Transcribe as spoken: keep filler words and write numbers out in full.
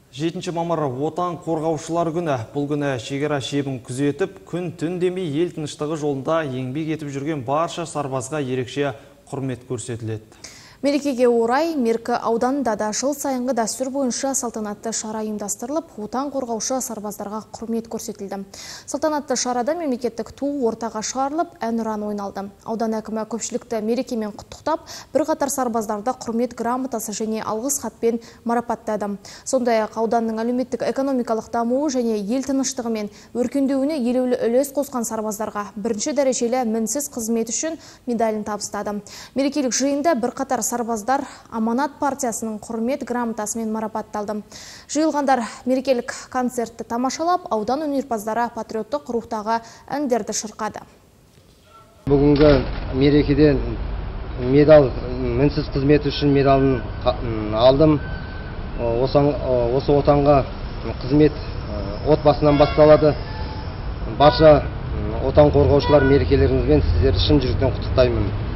жетінші мамыр отан қорғаушылар күні. Бұл күні шекара шебін күзетіп, күн түн демей ел тыныштығы жолында еңбек етіп жүрген барша сарбазға ерекше құрмет көрсетіледі. Мерекеге орай Меркі ауданында да жыл сайынғы дәстүр бойынша салтанатты шара ұйымдастырылып, отан қорғаушы сарбаздарға құрмет көрсетілді. Салтанатты шарада мемлекеттік ту ортаға шығарылып, әнұран ойналды. Аудан әкімі көпшілікті мерекемен құттықтап, бірқатар сарбаздарды құрмет грамотасы және алғыс хатпен марапаттады. Сондай-ақ ауданның әлеуметтік экономикалық дамуы және ел тыныштығы мен өркендеуіне елеулі үлес қосқан сарбаздарға бірінші дәрежелі мінсіз қызмет үшін медалін табыстады. Мерекелік жиында бірқатар сарбаздар Аманат партиясының құрмет грамотасымен марапатталды. Жиылғандар мерекелік концертті тамашалап, аудан өнерпаздары патриоттық рухтағы әндерді шырқады. Бүгінгі мерекеден медал, мінсіз қызмет үшін медалын алдым. Осы отанға қызмет отбасынан басталады. Барша отан қорғаушылар мерекелеріңізбен сіздерді шын жүректен құттықтаймын.